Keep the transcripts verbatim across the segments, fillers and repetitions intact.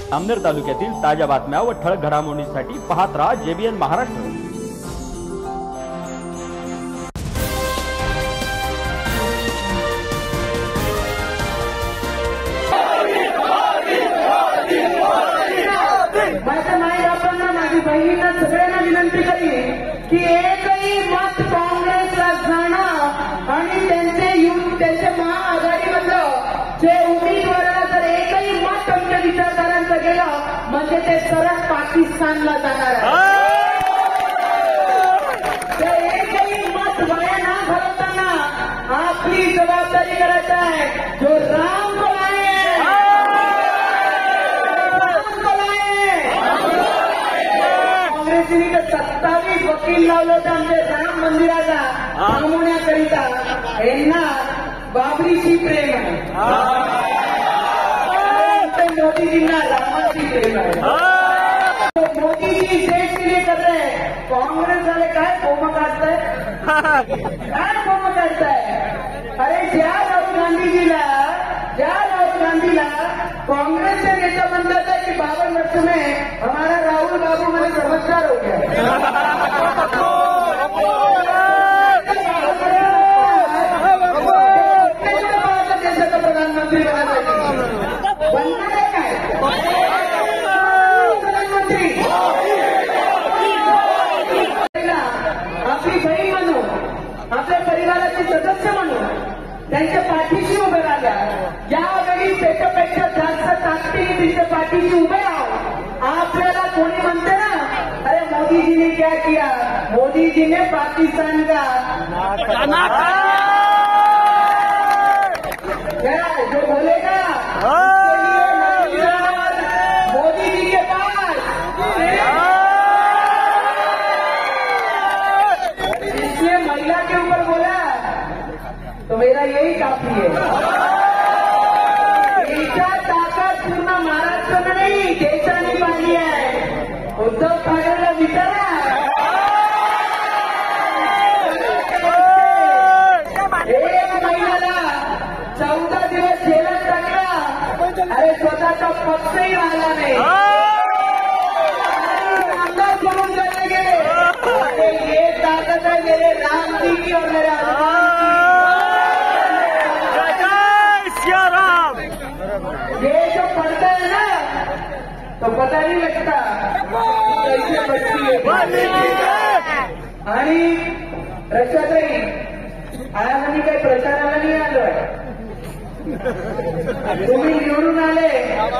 अमनेर तालुक्यातील ताज्या बातम्या व ठळक घडामोडींसाठी पाहत राहा जेबीएन महाराष्ट्र। माझ्या माई बापांना, माझी बहिणींना सगळ्यांना विनंती करीन की एकही मत काँग्रेसला जाणं आणि त्यांचे युथ त्यांच्या महाआघाडीमधलं जे उमेदवाराला जर एकही मत आमच्या विचारधारांचं गेलं म्हणजे ते सरळ पाकिस्तानला जाणार आहे। ते एकही मत वाया न घालवताना आपली जबाबदारी करायची आहे। जो राम को लाए काँग्रेसनी तर सत्तावीस वकील लावले होते आमच्या राम मंदिराचा थांबवण्याकरिता। यांना बाबरीशी प्रेम आहे, मोदीजींना रामाशी प्रेम आहे। मोदीजी देश के लिए कर रहे हैं, काँग्रेस वाले काय कोम काढताय, काय कोम काढताय? अरे ज्या राहुल गांधीजीला ज्या राहुल गांधीला कांग्रेस के नेता बनता है कि बावन वर्ष में हमारा राहुल बाबू मैंने समझदार हो गया। देश का प्रधानमंत्री बनना है प्रधानमंत्री आपली बहीण म्हणून, आपल्या परिवाराचे सदस्य म्हणून त्यांच्या पाठीशी उभे राहिल्या। यावेळी त्याच्यापेक्षा जास्त ताकदीने त्यांच्या पाठीशी उभे राहू। आपल्याला कोणी म्हणते ना, अरे मोदी जी ने क्या किया, मोदी जी ने पाकिस्तान का क्या जो बोलेगा मोदी जी के पास, इसलिए महिला के ऊपर बोला तो मेरा यही काफी है। देशा ताकद पूर्ण महाराष्ट्र में नहीं देशाने पाहिली आहे। उद्धव ठाकरेला विचारा, एक महिन्याला चौदा दिवस जेलात टाकला, अरे स्वतःचा पक्षही राहिला नाही, आमदार सोडून चले गेले। अरे ये ताकद है मेरे राम जी की और मेरे हनुमान की। ये जो पढ़ता है ना तो पता नहीं लगता कैसे बचती है। आणि रक्षाताई आज आम्ही काही प्रचाराला नाही आलोय, तुम्ही निवडून आले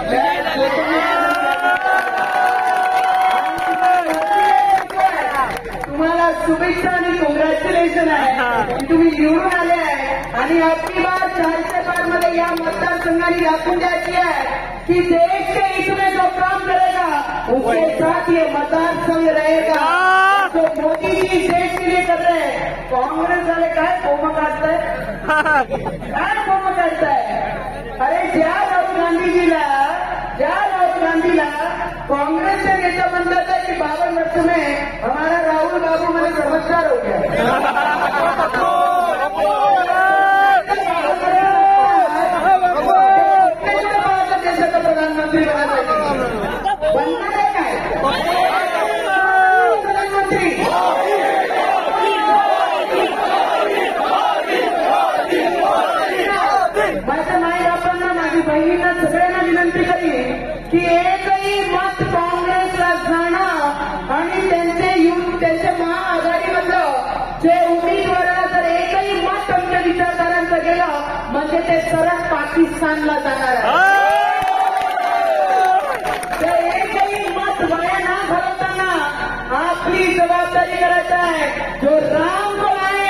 तुम्हाला शुभेच्छा आणि कॉंग्रॅच्युलेशन आहे की तुम्ही निवडून आले आहे। आणि आपली बात चारशे पार मध्ये या मतदारसंघाने दाखवून द्यायची आहे की देश के हित में जो काम करेगा उसके साथ ये मतदारसंघ रहेगा। तो मोदी जी देश के लिए कर रहे हैं, कांग्रेस वाले काय कोम काढताय, काय कोम काढताय? अरे ज्या राहुल गांधीजीला ज्या राहुल गांधीला कांग्रेस के नेता बनता है कि बावन वर्ष में हमारा राहुल बाबू मैंने समझदार हो गया। प्रधानमंत्री बनना है काय प्रधानमंत्री? माझ्या माई बापांना, माझी बहिणींना सगळ्यांना विनंती करीन की एकही मत काँग्रेसला जाणं आणि त्यांचे युथ त्यांच्या महाआघाडीमधलं जे उमेदवाराला जर एकही मत आमच्या विचारधारांचं गेलं म्हणजे ते सरळ पाकिस्तानला जाणार आहे। ते एकही मत वाया न घालवताना आपली जबाबदारी करायची आहे। जो राम को लाए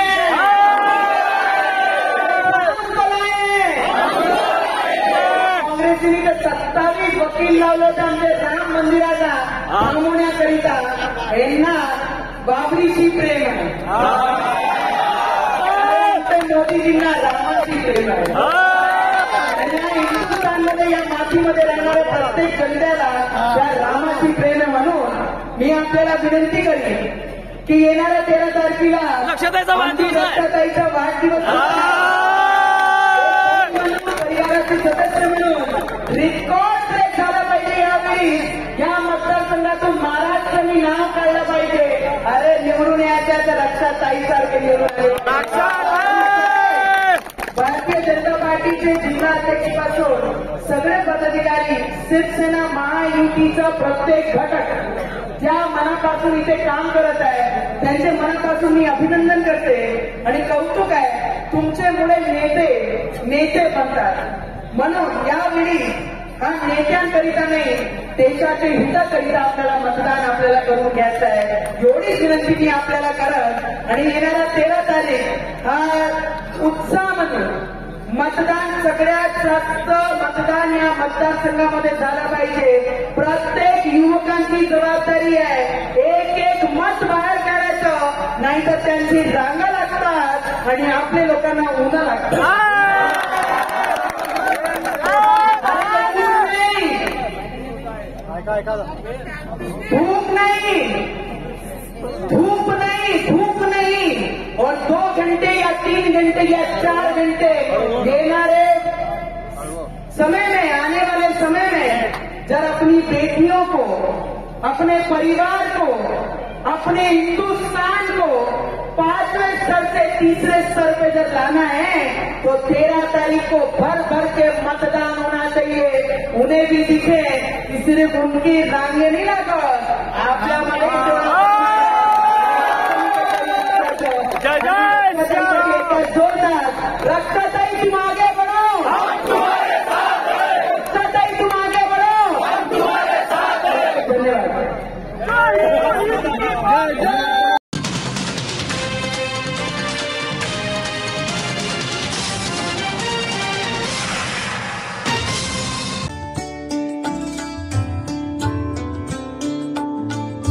काँग्रेसनी तर सत्तावीस वकील लावले होते आमच्या राम मंदिराचा थांबवण्याकरिता। यांना बाबरीशी प्रेम आहे, मोदीजींना रामाशी प्रेम आहे। हिंदुस्थानमध्ये या मातीमध्ये राहणाऱ्या प्रत्येक जनतेला त्या रामाशी प्रेम आहे। म्हणून मी आपल्याला विनंती करेन की येणाऱ्या तेरा तारखेला लक्षाताईचा वाढदिवस परिवाराचे सदस्य म्हणून रेकॉर्ड ब्रेक झाला पाहिजे। यावेळी ताईसारखे निवडून भारतीय जनता पार्टीचे जिल्हा अध्यक्षपासून सगळे पदाधिकारी, शिवसेना महायुतीचा प्रत्येक घटक ज्या मनापासून इथे काम करत आहे त्यांचे मनापासून मी अभिनंदन करते आणि कौतुक आहे. तुमच्यामुळे नेते नेते बनतात. म्हणून यावेळी हा नेत्यांकरिता नाही, देशाच्या हिताकरिता आपल्याला मतदान आपल्याला करून घ्यायचं आहे. एवढीच विनंती मी आपल्याला करत आणि येणारा तेरा तारीख हा उत्साह म्हणून मतदान सगळ्यात जास्त मतदान या मतदारसंघामध्ये झालं पाहिजे. प्रत्येक युवकांची जबाबदारी आहे एक एक मत बाहेर काढायचं, नाहीतर त्यांची रांगा लागतात आणि आपल्या लोकांना उन्हा लागतात. धूप नहीं, धूप नहीं, धूप नहीं और दो घंटे या तीन घंटे या चार घंटे देनारे समय में, आने वाले समय में जब अपनी बेटियों को, अपने परिवार को, अपने हिंदुस्तान को पांचवें स्तर से तीसरे स्तर पे जब लाना है तो तेरह तारीख को भर भर के मतदान होना चाहिए. उन्हें भी दिखे कि सिर्फ उनकी रांगे नहीं लगा, आपल्यामध्ये जोरदार रक्ताताईची मागे